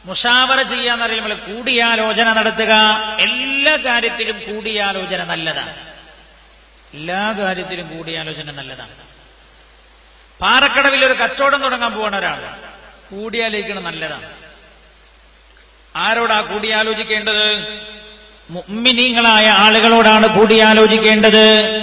മുഷാവറ ചെയ്യാന്ന് പറയുമ്പോൾ കൂടിയാലോചന നടത്തുക. എല്ലാ കാര്യത്തിലും കൂടിയാലോചന നല്ലതാണ്. എല്ലാ കാര്യത്തിലും കൂടിയാലോചന നല്ലതാണ്. പാറക്കടവിൽ ഒരു കച്ചവടം തുടങ്ങാൻ പോകുന്ന ഒരാൾ കൂടിയാലോചിക്കണം, നല്ലതാണ്. ആരോടാ കൂടിയാലോചിക്കേണ്ടത്? മുഅ്മിനീങ്ങളായ ആളുകളോടാണ് കൂടിയാലോചിക്കേണ്ടത്.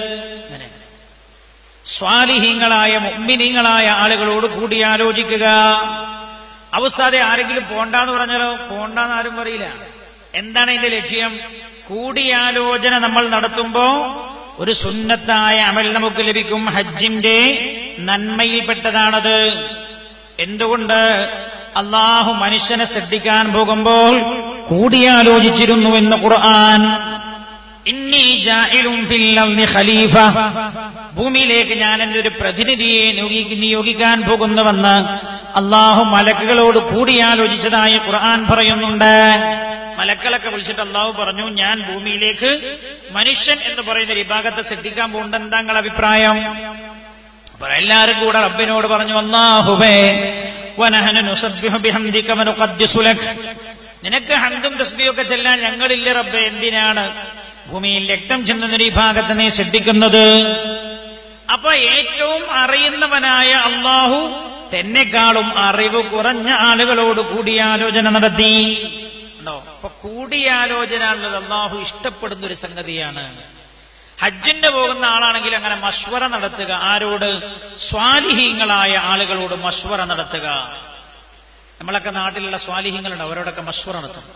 സ്വാലിഹീങ്ങളായ മുഅ്മിനീങ്ങളായ ആളുകളോട് കൂടിയാലോചിക്കുക. അവസ്ഥാതെ ആരെങ്കിലും പോണ്ടാന്ന് പറഞ്ഞാലോ? പോണ്ടാന്ന് ആരും പറയില്ല. എന്താണ് അതിന്റെ ലക്ഷ്യം? കൂടിയാലോചന നമ്മൾ നടത്തുമ്പോ ഒരു സുന്നത്തായ അമൽ നമുക്ക് ലഭിക്കും. ഹജ്ജിന്റെ നന്മയിൽപ്പെട്ടതാണത്. എന്തുകൊണ്ട്? അള്ളാഹു മനുഷ്യനെ ശ്രദ്ധിക്കാൻ പോകുമ്പോൾ കൂടിയാലോചിച്ചിരുന്നു എന്ന് ഖുർആൻ. ഇന്നി ജാഇലുൻ ഫിൽ അർളി ഖലീഫ, ഭൂമിയിലേക്ക് ഞാൻ എന്റെ ഒരു പ്രതിനിധിയെ നിയോഗിക്കാൻ പോകുന്നുവെന്ന് അള്ളാഹു മലക്കുകളോട് കൂടിയാലോചിച്ചതായി ഖുർആൻ പറയുന്നുണ്ട്. മലക്കളൊക്കെ വിളിച്ചിട്ട് അള്ളാഹു പറഞ്ഞു, ഞാൻ ഭൂമിയിലേക്ക് മനുഷ്യൻ എന്ന് പറയുന്ന വിഭാഗത്തെ ശ്രദ്ധിക്കാൻ പോകുന്നുണ്ട്, എന്താ നിങ്ങളുടെ അഭിപ്രായം? അപ്പൊ എല്ലാരും കൂടെ റബ്ബിനോട് പറഞ്ഞു, അല്ലാഹുവേ വനഹനു നുസബ്ബിഹു ബിഹംദിക വനുഖദ്ദിസു ലക്, നിനക്ക് ഹംദും തസ്ബീഹും ഒക്കെ ചെല്ലാൻ ഞങ്ങളില്ല റബ്ബേ, എന്തിനാണ് ഭൂമിയിൽ രക്തം ചിന്തുന്ന ഈ ഭാഗത്ത് നീ ശ്രദ്ധിക്കുന്നത്? അപ്പൊ ഏറ്റവും അറിയുന്നവനായ അള്ളാഹു തന്നെക്കാളും അറിവ് കുറഞ്ഞ ആളുകളോട് കൂടിയാലോചന നടത്തി. അപ്പൊ കൂടിയാലോചന എന്നത് അള്ളാഹു ഇഷ്ടപ്പെടുന്ന ഒരു സംഗതിയാണ്. ഹജ്ജിന് പോകുന്ന ആളാണെങ്കിൽ അങ്ങനെ മശ്വറ നടത്തുക. ആരോട്? സ്വാലിഹീങ്ങളായ ആളുകളോട് മശ്വറ നടത്തുക. നമ്മളൊക്കെ നാട്ടിലുള്ള സ്വാലിഹീങ്ങളുണ്ട്, അവരോടൊക്കെ മശ്വറ നടത്തും.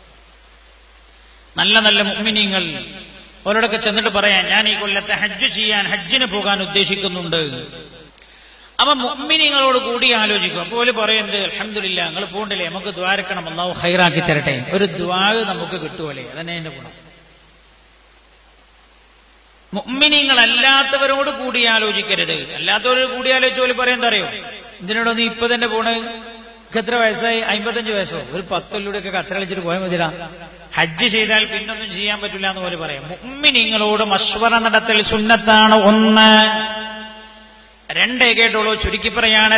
നല്ല നല്ല മുഅ്മിനീങ്ങൾ, അവരോടൊക്കെ ചെന്നിട്ട് പറയാൻ, ഞാൻ ഈ കൊല്ലത്തെ ഹജ്ജ് ചെയ്യാൻ, ഹജ്ജിന് പോകാൻ ഉദ്ദേശിക്കുന്നുണ്ട്. അപ്പൊ മുഅ്മിനീങ്ങളോട് കൂടി ആലോചിക്കും. അപ്പോൾ പറയുന്നത്, അൽഹംദുലില്ലാ നിങ്ങൾ പോകണ്ടില്ലേ, നമുക്ക് ദ്വാരക്കണം, അല്ലാഹു ഖൈറാക്കി തരട്ടെ. ഒരു ദ്വാ നമുക്ക് കിട്ടുമല്ലേ, അതന്നെ എന്റെ ഗുണം. മുഅ്മിനീങ്ങൾ അല്ലാത്തവരോട് കൂടി ആലോചിക്കരുത്. അല്ലാത്തവരോട് കൂടി ആലോചിച്ച പറയാൻ അറിയോ, ഇതിനോടോ നീ ഇപ്പൊ തന്നെ പോണ്, എത്ര വയസ്സായി? 55 വയസ്സോ? ഒരു 10 കൊല്ലൂടെയൊക്കെ കച്ചറ കളിച്ചിട്ട് പോയാൽ മതിടാ, ഹജ്ജ് ചെയ്താൽ പിന്നൊന്നും ചെയ്യാൻ പറ്റില്ല എന്ന് പോലെ പറയാം. മുഅ്മിനീങ്ങളോട് മശ്വറ നടത്തൽ സുന്നത്താണ്. 1. 2 കേട്ടോളൂ, ചുരുക്കി പറയാണ്.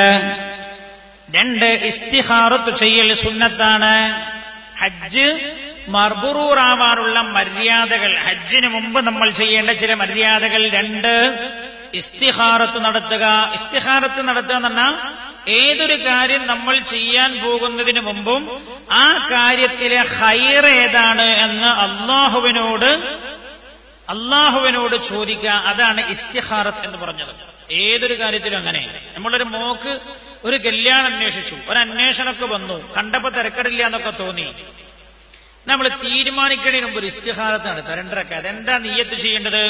2 ഇസ്തിഖാറത്ത് ചെയ്യൽ സുന്നത്താണ്. ഹജ്ജ് മർബറൂറാവാനുള്ള മര്യാദകൾ, ഹജ്ജിന് മുമ്പ് നമ്മൾ ചെയ്യേണ്ട ചില മര്യാദകൾ. 2 ഇസ്തിഖാറത്ത് നടത്തുക. ഇസ്തിഖാറത്ത് നടത്തുക എന്ന് പറഞ്ഞാൽ ഏതൊരു കാര്യം നമ്മൾ ചെയ്യാൻ പോകുന്നതിന് മുമ്പും ആ കാര്യത്തിലെ ഖൈർ ഏതാണ് എന്ന് അള്ളാഹുവിനോട് ചോദിക്കുക. അതാണ് ഇസ്തിഖാറത്ത് എന്ന് പറഞ്ഞത്. ഏതൊരു കാര്യത്തിലും അങ്ങനെ. നമ്മളൊരു മോക്ക് ഒരു കല്യാണം അന്വേഷിച്ചു, ഒരു അന്വേഷണമൊക്കെ വന്നു, കണ്ടപ്പോ തിരക്കടില്ല എന്നൊക്കെ തോന്നി. നമ്മൾ തീരുമാനിക്കുന്നതിന് മുമ്പ് ഒരു ഇസ്തിഖാറത്ത് നടത്തുക. 2 റക്അത്ത്. അതെന്താ നിയ്യത്ത് ചെയ്യേണ്ടത്?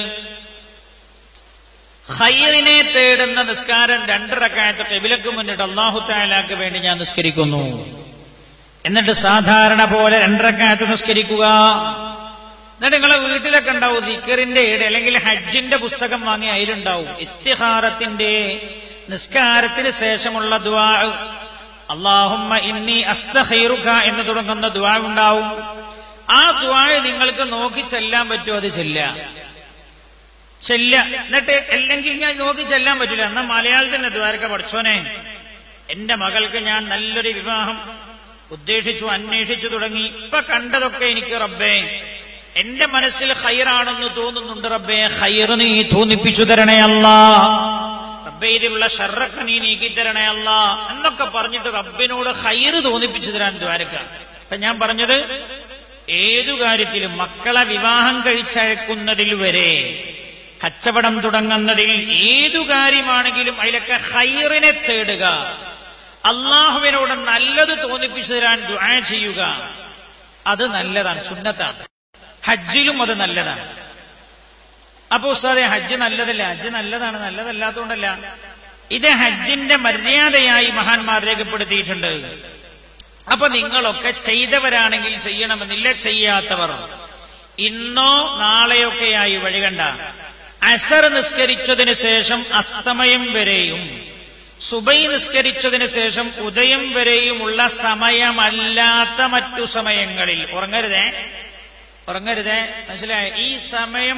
ഖൈറിനെ തേടുന്ന നിസ്കാരം 2 റക്അത്ത് ഖിബ്ലക്ക് മുന്നിട്ട് അല്ലാഹു തആലാക്ക് വേണ്ടി ഞാൻ നിസ്കരിക്കുന്നു. എന്നിട്ട് സാധാരണ പോലെ 2 റക്അത്ത് നിസ്കരിക്കുക. എന്നിട്ട് നിങ്ങളെ വീട്ടിലൊക്കെ ഉണ്ടാവും ദിക്റിന്റെ ഏട്, അല്ലെങ്കിൽ ഹജ്ജിന്റെ പുസ്തകം വാങ്ങി അതിലുണ്ടാവും ഇസ്തിഖാറത്തിന്റെ നിസ്കാരത്തിന് ശേഷമുള്ള ദുആ. അല്ലാഹുമ്മ ഇന്നി അസ്തഖീറുക എന്ന് തുടങ്ങുന്ന ദുആ ഉണ്ടാവും. ആ ദുആ നിങ്ങൾക്ക് നോക്കി ചെല്ലാൻ പറ്റുമോ? അത് ചെല്ല. എന്നിട്ട് അല്ലെങ്കിൽ ഞാൻ നോക്കി ചെല്ലാൻ പറ്റില്ല, എന്നാ മലയാളത്തിന്റെ ദ്വാരക്ക പഠിച്ചോനെ, എന്റെ മകൾക്ക് ഞാൻ നല്ലൊരു വിവാഹം ഉദ്ദേശിച്ചു, അന്വേഷിച്ചു തുടങ്ങി, ഇപ്പൊ കണ്ടതൊക്കെ എനിക്ക് റബ്ബേ എന്റെ മനസ്സിൽ ഖൈറാണെന്ന് തോന്നുന്നുണ്ട് റബ്ബേ, ഖൈർ നീ തോന്നിപ്പിച്ചു തരണേ അല്ലാ, റബ്ബേ ഇതിലുള്ള ഷർറൊക്കെ നീ നീക്കി തരണേ അല്ലാ എന്നൊക്കെ പറഞ്ഞിട്ട് റബ്ബിനോട് ഖൈർ തോന്നിപ്പിച്ചു തരാൻ ദ്വാരക്ക. അപ്പൊ ഞാൻ പറഞ്ഞത്, ഏതു കാര്യത്തിലും മക്കളെ വിവാഹം കഴിച്ചയക്കുന്നതിൽ വരെ, കച്ചവടം തുടങ്ങുന്നതിൽ, ഏതു കാര്യമാണെങ്കിലും അതിലൊക്കെ ഖൈറിനെ തേടുക, അള്ളാഹുവിനോട് നല്ലത് തോന്നിപ്പിച്ചു തരാൻ ദുആ ചെയ്യുക. അത് നല്ലതാണ്, സുന്നത്താണ്. ഹജ്ജിലും അത് നല്ലതാണ്. അപ്പൊ ഉസ്താദേ ഹജ്ജ് നല്ലതല്ല, ഹജ്ജ് നല്ലതാണ്, നല്ലതല്ലാത്തതുകൊണ്ടല്ല. ഇത് ഹജ്ജിന്റെ മര്യാദയായി മഹാന്മാർ രേഖപ്പെടുത്തിയിട്ടുണ്ട്. അപ്പൊ നിങ്ങളൊക്കെ ചെയ്തവരാണെങ്കിൽ ചെയ്യണമെന്നില്ല, ചെയ്യാത്തവർ ഇന്നോ നാളെയൊക്കെയായി വഴികണ്ട അസർ നിസ്കരിച്ചതിന് ശേഷം അസ്തമയം വരെയും സുബൈ നിസ്കരിച്ചതിന് ശേഷം ഉദയം വരെയുമുള്ള സമയമല്ലാത്ത മറ്റു സമയങ്ങളിൽ ഉറങ്ങരുതേ, മനസ്സിലായ? ഈ സമയം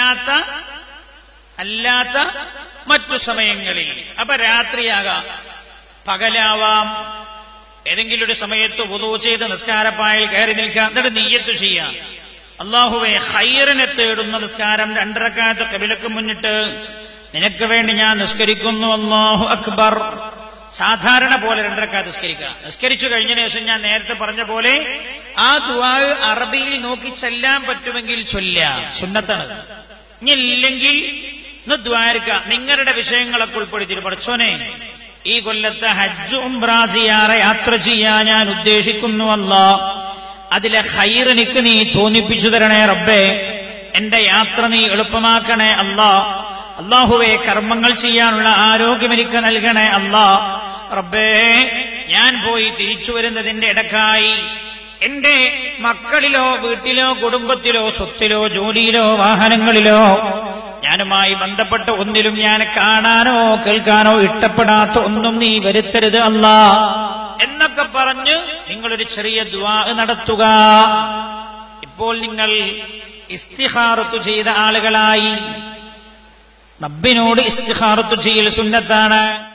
അല്ലാത്ത മറ്റു സമയങ്ങളിൽ, അപ്പൊ രാത്രിയാകാം, പകലാവാം, ഏതെങ്കിലും ഒരു സമയത്ത് വുളൂ ചെയ്ത് നിസ്കാരപ്പായിൽ കയറി നിൽക്കാം. എന്നിട്ട് നിയ്യത്ത് ചെയ്യാം, അല്ലാഹുവേ ഖൈറിനെ തേടുന്ന നിസ്കാരം 2 റക്അത്ത് ഖിബലക്ക് മുന്നിട്ട് നിനക്ക് വേണ്ടി ഞാൻ നിസ്കരിക്കുന്നു, അല്ലാഹു അക്ബർ. സാധാരണ പോലെ 2 റക്അത്ത് നിസ്കരിക്കുക. നിസ്കരിച്ചു കഴിഞ്ഞതിന് ശേഷം ഞാൻ നേരത്തെ പറഞ്ഞ പോലെ ആ ദുആ അറബിയിൽ നോക്കി ചെല്ലാൻ പറ്റുമെങ്കിൽ ചൊല്ലാം, സുന്നത്താണ്. ഇനി ഇല്ലെങ്കിൽ ദ്വാരക്ക നിങ്ങളുടെ വിഷയങ്ങളൊക്കെ ഉൾപ്പെടുത്തി, പഠിച്ചോനെ ഈ കൊല്ലത്തെ ഹജ്ജ് ഉംറ സിയാറ യാത്ര ചെയ്യാൻ ഞാൻ ഉദ്ദേശിക്കുന്നു അല്ലാഹ്, അതിലെ ഖൈർ എനിക്ക് നീ തോന്നിപ്പിച്ചു തരണേ റബ്ബേ, എന്റെ യാത്ര നീ എളുപ്പമാക്കണേ അല്ലാഹ്. അല്ലാഹുവേ കർമ്മങ്ങൾ ചെയ്യാനുള്ള ആരോഗ്യം എനിക്ക് നൽകണേ അല്ലാഹ്. റബ്ബേ ഞാൻ പോയി തിരിച്ചു വരുന്നതിന്റെ ഇടക്കായി എന്റെ മക്കളിലോ വീട്ടിലോ കുടുംബത്തിലോ സ്വത്തിലോ ജോലിയിലോ വാഹനങ്ങളിലോ ഞാനുമായി ബന്ധപ്പെട്ട ഒന്നിലും ഞാൻ കാണാനോ കേൾക്കാനോ ഇഷ്ടപ്പെടാത്ത ഒന്നും നീ വരുത്തരുത് അല്ലാഹ് എന്നൊക്കെ പറഞ്ഞ് നിങ്ങളൊരു ചെറിയ ദുആ നടത്തുക. ഇപ്പോൾ നിങ്ങൾ ഇസ്തിഖാറത്ത് ചെയ്ത ആളുകളായി. റബ്ബിനോട് ഇസ്തിഖാറത്ത് ചെയ്യൽ സുന്നത്താണ്.